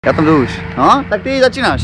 Já tam jdu už. No, tak ty začínáš.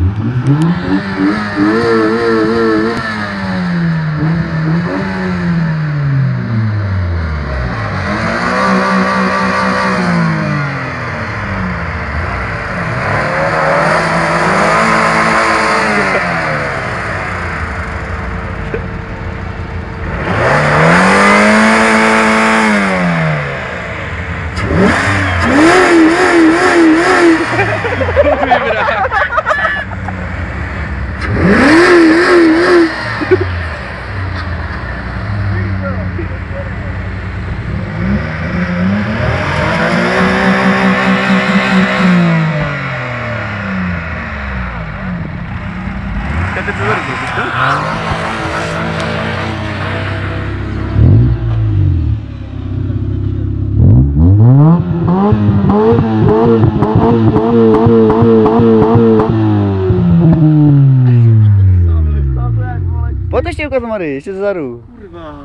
Pojď ještě ukaz Mary, ještě zezadu. Kurva,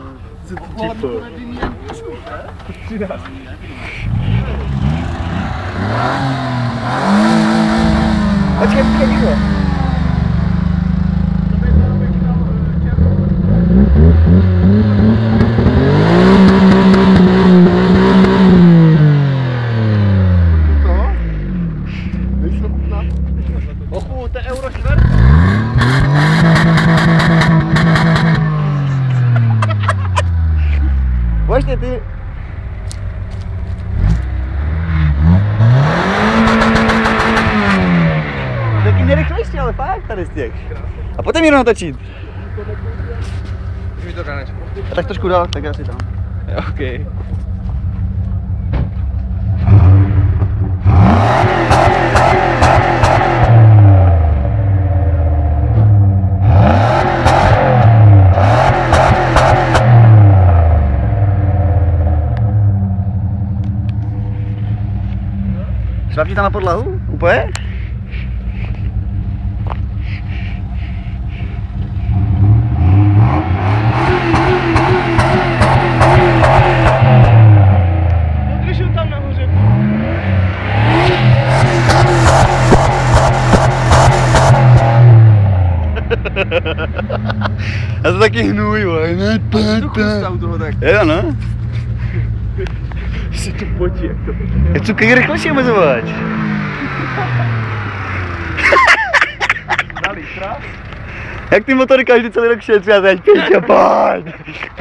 Počkej, ticho. Ochu, to je Euro 4. Pojďte ty. Taky nejrychlejší, ale fakt tady z těch. A potom jenom natočit. Už mi to Danečku. A tak trošku dál, tak asi tam. OK. Šlapni tam na podlahu? Úplně? Podržu tam nahoře. Já to taky hnůj, vole. Ne, toho tak. Jo, no. Si to potí, jak to. Je co kdy rychlejší omezovač? Na litra? Jak ty motory každý celý rok šetří a teď pětě, pojď!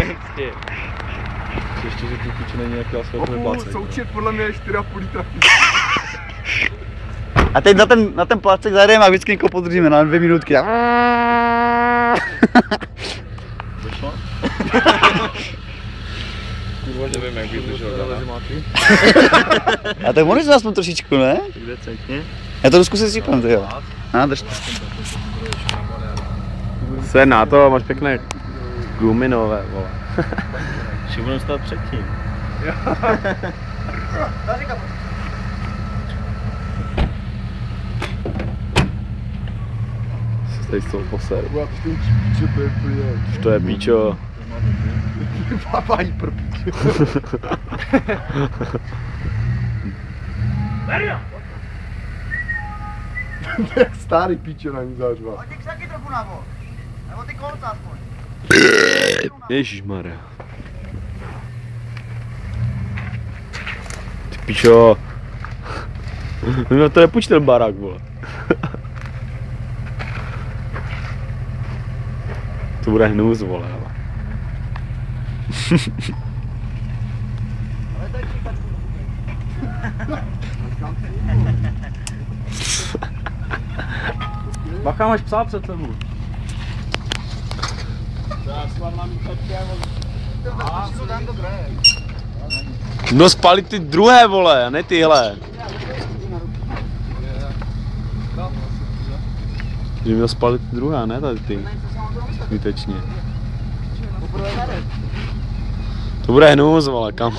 Ještě, že tu piče není nějaký asfaltový plácek. Součet podle mě je 4,5 litra. A teď na ten plácek zajedeme a vždycky někoho podržíme na 2 minutky. Vyšlo? Kurva, nevím, jak bych držel dana. A tak mohli jsme aspoň trošičku, ne? Tak decentně. Já to jdu zkusit střípnout, jo. Drž to. Se na to, máš pěkné guminové, vole. Ještě budeme stát předtím. Se tady z toho poser. To je píčo. Papají pro píčo. Jak starý píčo na ní zářval. Pojď ty taky trochu nabok. Nebo ty kolca aspoň. Ježišmarja. Ty pičo. No to je půjč ten barák, vole. To bude hnus, vole, ale. Bacha, máš psa před sebou. No spalit ty druhé, vole, a ne tyhle. Že měl spalit ty druhé, ne tady ty. Zbytečně. To bude hnus, vole, kamo.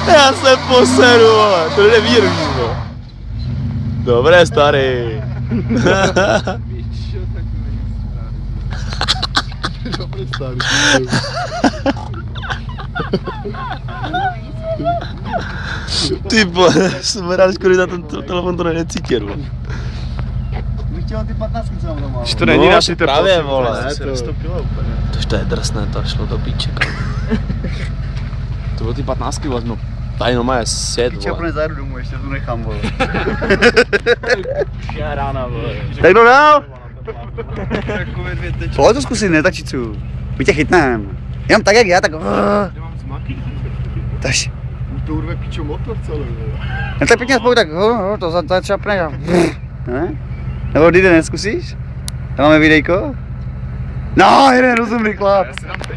Já se poseru, vole, to jde výrvý, vole. Dobré, starý. Dobrý starý. Ty vole, jsem rád, škoda na ten telefon to necítil, vole. Bych chtěl ty 15, co mám doma. To není naši právě, prosím, vole. ne, To stoupilo úplně. To je drsné, to šlo do píček. To bylo ty 15 vezmu. Tady no má je sjet, Piče, vole. úplně zajedu domů, ještě tu nechám, vole. Já rána, vole. Tak kdo dál? Pojď to zkusit, ne tačicu. My tě chytnem. Jenom tak jak já, tak... Nemám zmaky. Taž. To urve pičo motor celý, vole. Jen tak pěkně spolu, tak to začapne a... Ne? Nebo jde, neskusíš? Tam máme videjko? No, jeden rozumný chlap.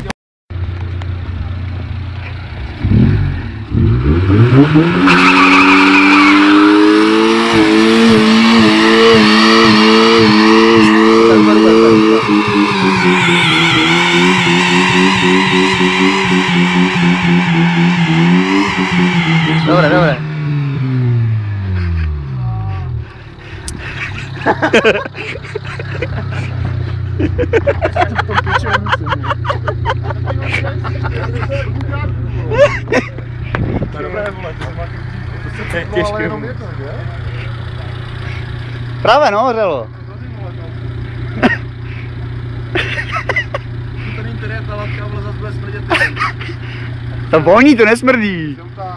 Dobré, dobré. Těžké. Právě no, hořelo. To není tady ta látka, ale zase bude smrdět. To voní, to nesmrdí.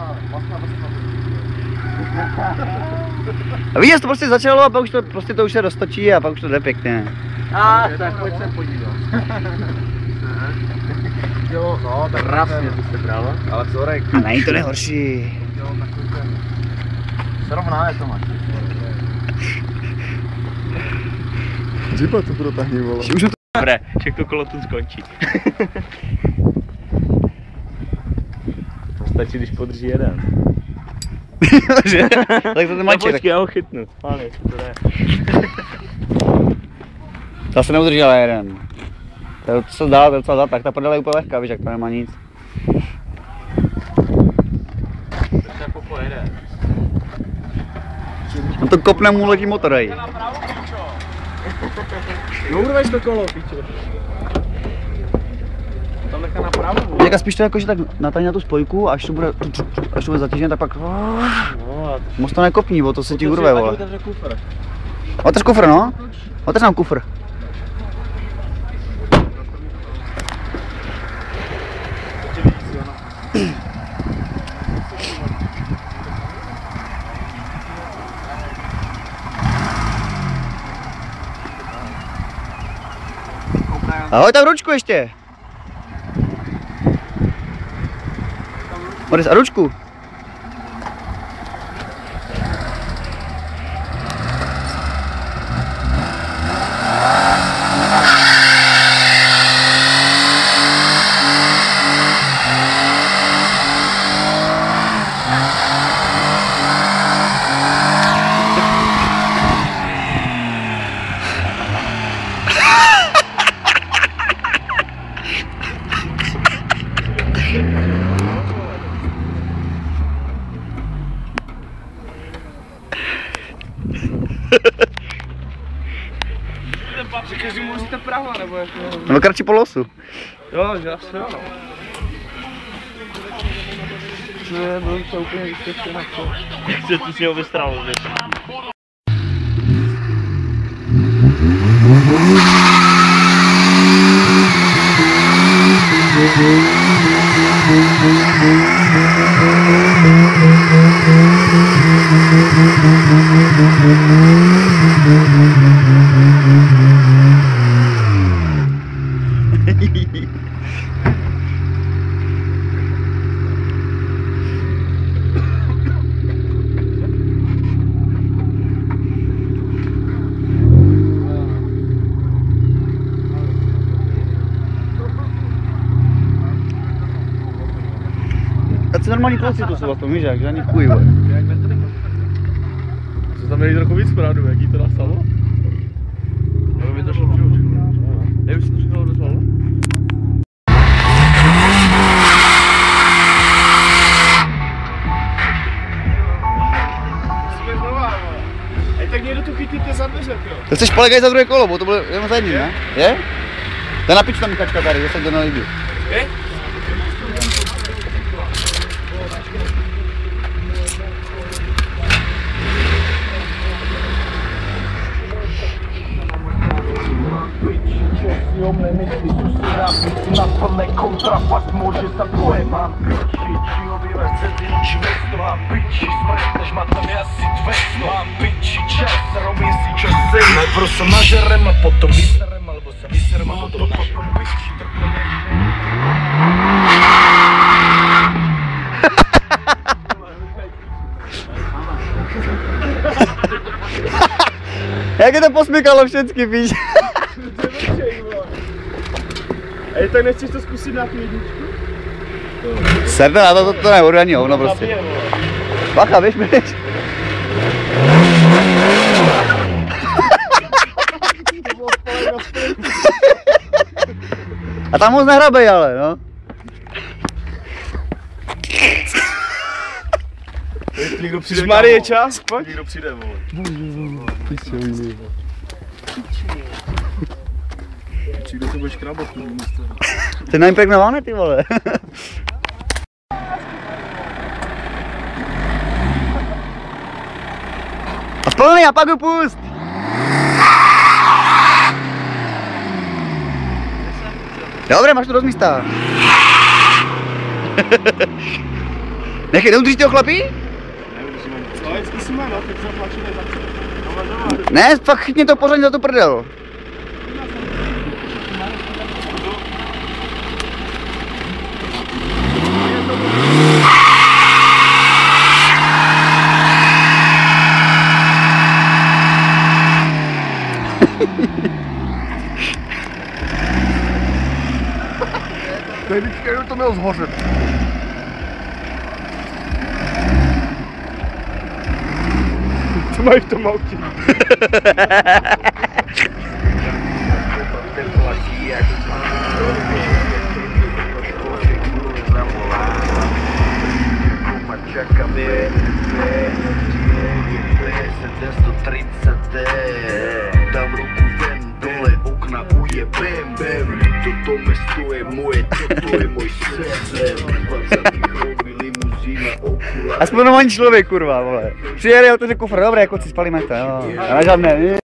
A víš, to prostě začalo a pak už to už se roztočí a pak už to jde pěkně. Tak pojď se podívat. Jo, no, tak krásně to jste brala. Ale vzorek. A není to nejhorší. Srovná je to máš. Džiba to protáhni, vole. Už to... Dobré, však to kolo tu skončí. To stačí, když podrží jeden. Že? Tak to mačí, tak Počkej, já ho chytnu. Páne, jestli to jde. ta se neudržela jeden. To je docela dá, tak ta prdele je úplně lehká, víš, jak to nemá nic. To se jako pojede. On to kopne, mu letí motor, hej. No urveš to kolo, piče. Tam nechá napravo. Teďka spíš to jakože tak natáhni na tu spojku, až to bude zatížené, tak pak... Moc to nekopní, bo to se ti urve, vole. Otevř kufr, no. Otevř nám kufr. Ahoj, tam ručku ještě. Boris, a ručku. Že každý musíte pravo, nebo jako... Nebo kratší polosu. Jo, že asi jo. To je, bylo to úplně vyštěstě na to. Jak se tu s něho vystralo, že? Tak si normální kluci tu jsou, to víš jak, žádný chuj, vole. Co tam měli trochu víc pravdu, jak jí to nastalo? Nebo mi to šlo všechno. Nevím, jestli to všechno rozvalo? To chceš polegaj za druhé kolo, bo to bylo jenom za jedním, ne? Je? To je napič ta míchačka tady, kde se to nelíbí. Okay. Na plné kontrafakt môže sa tvoje mám piči, či obývaš cedinu, či mesto mám piči, spretneš ma tam asi 200 mám piči, čas, robím si čo chcem, najprv sa nažerem a potom vyserem, alebo sa vyserem a potom piči, Jak je to posmykalo všechny, píš? Ej, tak nechceš to zkusit na tu jedničku? Serde na to nebudu ani hovno prostě. Bacha, běž. A tam moc nehrabej ale, no. Někdo přijde. Marie, čas, pojď. Někdo přijde, vole. Kde se budeš krábat tu místo? Ty naimpregnované, ty vole. A splný a pak ho pust. Dobre, máš to dost místa. Nechej, neudržíte ho chlapí? Ale zkusíme, no, tak zatlačíme za Ne, fakt chytně to pořádně za tu prdel. Teďka jenom to měl zhořet. To máš v tom autě. Dám ruku ven, dole, okna ujebem, bem. Toto mesto je moje, toto je můj srdce. 20 limuzína, okula. Aspoň normální člověk, kurva, vole. Přijede, otevře kufr, dobré, jako si spalíme to, jo. A na žádné.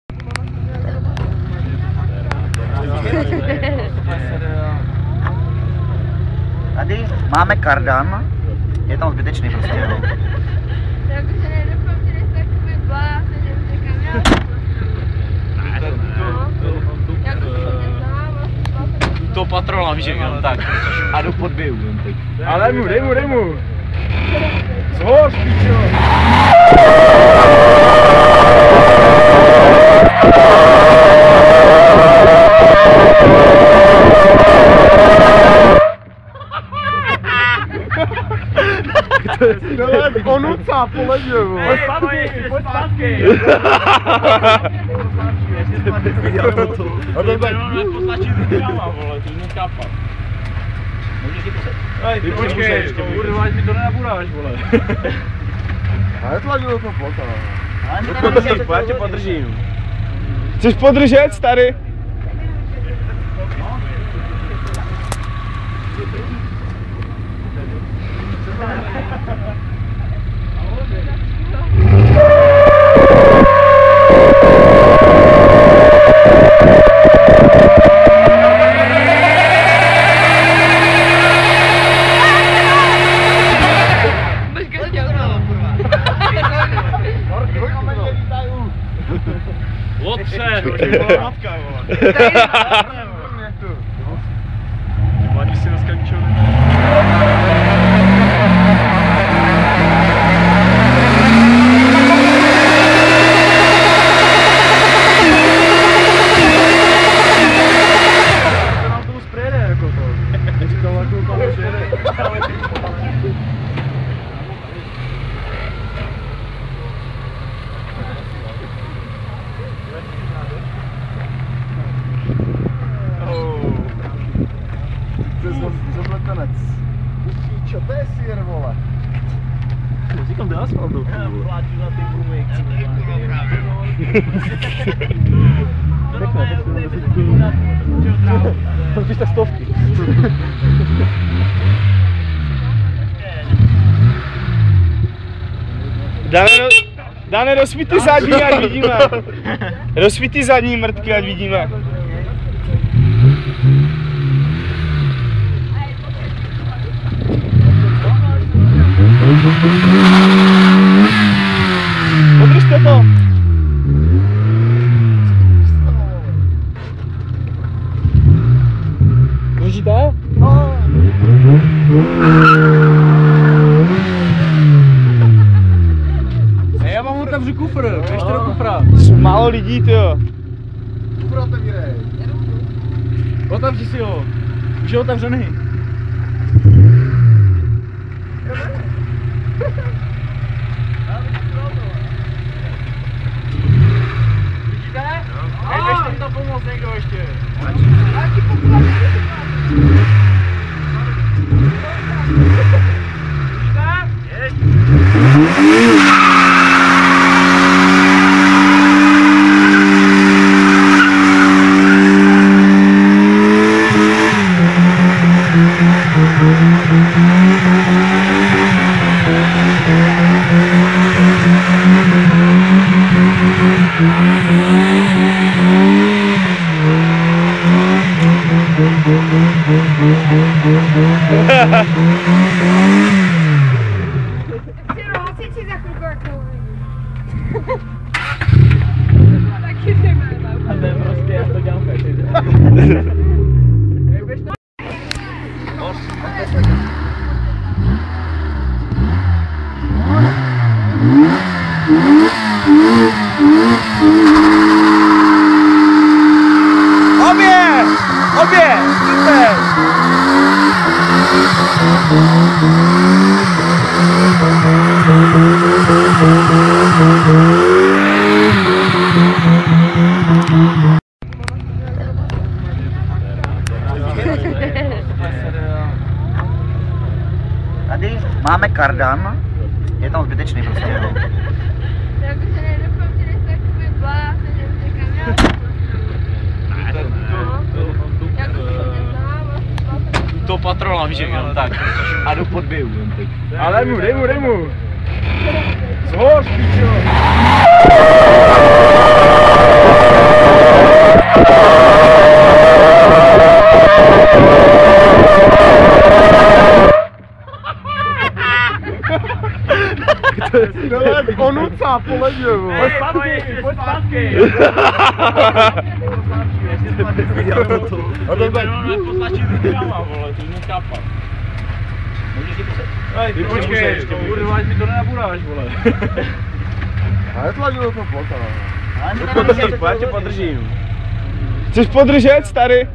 Tady máme kardan, je tam zbytečný prostě. Takže nedoufám, že jsi takový blázen, že jsi kamera. To patrola, víš, jenom tak. A jdu podbiju. Ale dej mu. Zhoř, pičo. On ucá po ledě, vole. Pojď zpátky. Potlačí zůstává, vole, to už nechápat. Ty počkej, kurva, ať mi to nenaburáš, vole. A netlačil do toho plota. Já tě podržím. Chceš podržet, starý? Lotře! Matka, vole. Mladí si naskančil. Zamletenec. Píčo, to je sír, vole. Říkám, jde asfaltu. Pěkné, stovky. Dáme rozsvítí zadní, ať vidíme. Rozsvítí zadní mrtky, ať vidíme. Podržte to. Držíte? No. Já vám otevřu kufr, běžte do kufra. Málo lidí, tyjo. Kufr otevírej. Otevři si ho, už je otevřený. Vidíte? Hej, běžte mi to pomoct někdo ještě. Hasiči za chvilku jako uvidí. Taky nemáme. A to je prostě, já to dělám každý den. Obě! Super! Tady máme kardan, je tam zbytečný prostě. Takže nedoufám, že nejste takový blázen, že už někam já. To patrona, víš, jenom tak. A jdu podbiju. Ale dej mu. Zhoř, pičo. On ucá po ledě, Pojď zpátky. A to tak. Potlačit káma, vole, to je kápa. Ty počkej, kurva, ať mi to nenaburáš, vole. Ale tlačilo to plota. Já tě podržím. Chceš podržet, starý?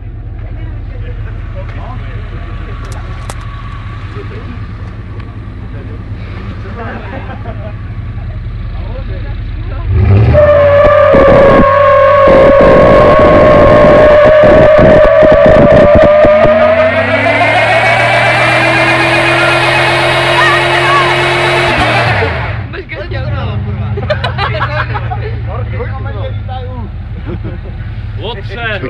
Otře!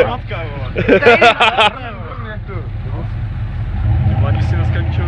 Mladí si dneska ničeho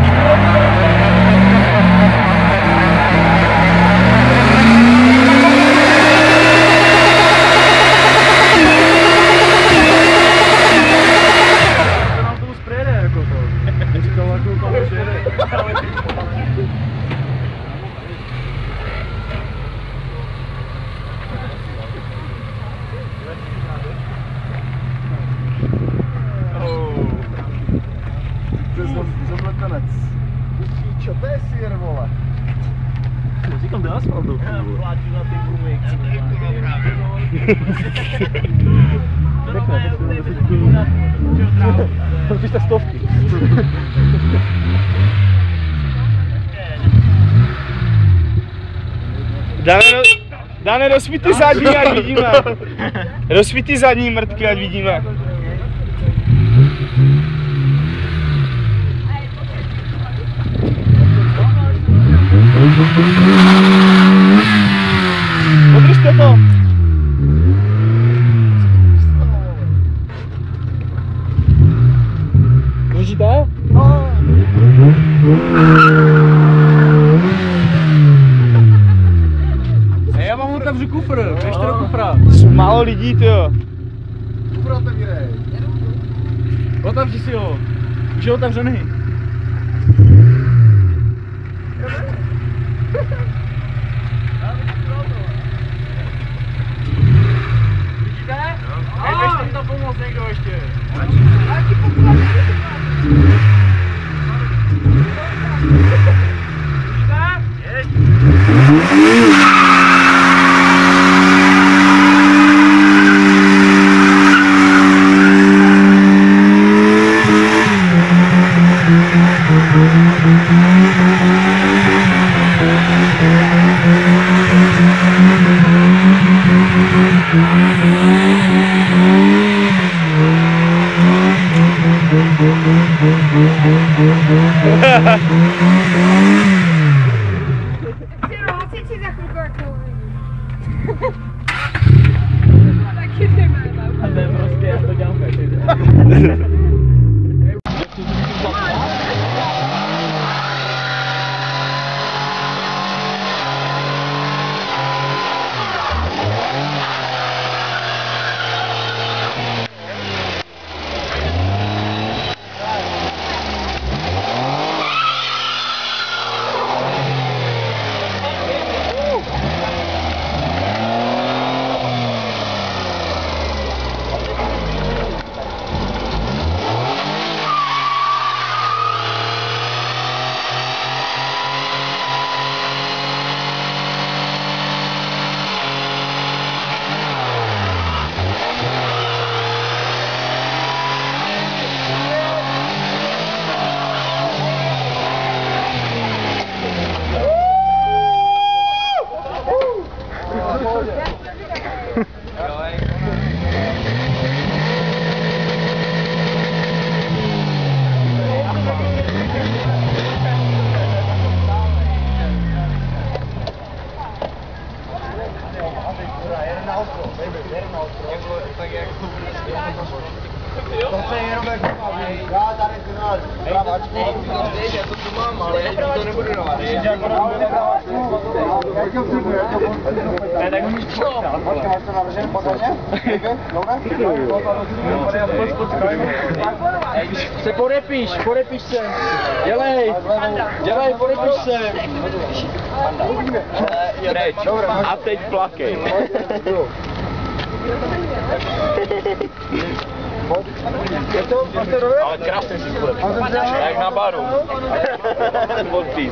Zamletanec. Píčo, to je sír, vole. Říkám, jde asfaltu. Pěkné, stovky. Dáme rozsvítí zadní, ať vidíme. Rozsvítí zadní mrtky, ať vidíme. Podržte to! Držíte? Já vám otevřu kufr, běžte do kufra. Málo lidí, tyjo. Kufr otevírej. Otevři si ho. Už je otevřený. Vidíte? Hej, běžte mi tam pomoct někdo ještě. Ty za chvilku jak to uvidí. Taky nemáme. A to je prostě, já to dělám každý den. Se podepiš se. Dělej, podepiš se. A teď plakej. Ale krásně si splet. Jak na baru. Podpís.